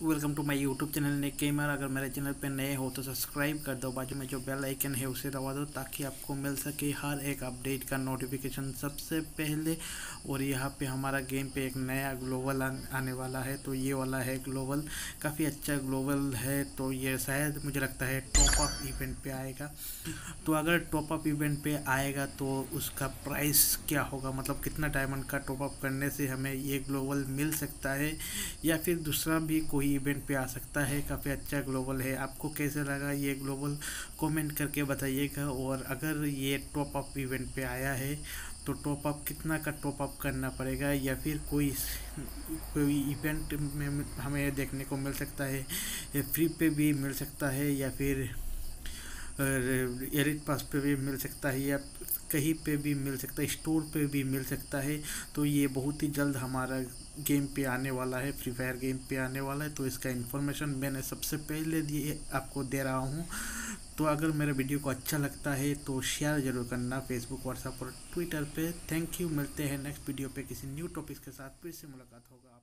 Welcome to my YouTube channel Nek gamer. अगर मेरे channel पे नए हो तो सब्सक्राइब कर दो, बाजू में जो बेल आइकन है उसे दबा दो ताकि आपको मिल सके हर एक अपडेट का नोटिफिकेशन सबसे पहले। और यहाँ पे हमारा गेम पे एक नया ग्लोबल आने वाला है, तो ये वाला है ग्लोबल, काफ़ी अच्छा ग्लोबल है। तो ये शायद मुझे लगता है टॉप अप इवेंट पे आएगा। तो अगर टॉप अप इवेंट पे आएगा तो उसका प्राइस क्या होगा, मतलब कितना डायमंड का टॉप अप करने से हमें ये ग्लोबल मिल सकता है, या फिर दूसरा भी कोई इवेंट पे आ सकता है। काफ़ी अच्छा ग्लोबल है। आपको कैसे लगा ये ग्लोबल, कमेंट करके बताइएगा। और अगर ये टॉप अप इवेंट पे आया है तो टॉप अप कितना का टॉप अप करना पड़ेगा, या फिर कोई इवेंट में हमें देखने को मिल सकता है, या फ्री पे भी मिल सकता है, या फिर एरिट पास पे भी मिल सकता है, या कहीं पे भी मिल सकता है, स्टोर पे भी मिल सकता है। तो ये बहुत ही जल्द हमारा गेम पे आने वाला है, फ्री फायर गेम पे आने वाला है। तो इसका इन्फॉर्मेशन मैंने सबसे पहले दिए आपको दे रहा हूँ। तो अगर मेरे वीडियो को अच्छा लगता है तो शेयर ज़रूर करना फेसबुक, व्हाट्सएप और ट्विटर पे। Thank you. मिलते हैं नेक्स्ट वीडियो पे किसी न्यू टॉपिक के साथ, फिर से मुलाकात होगा।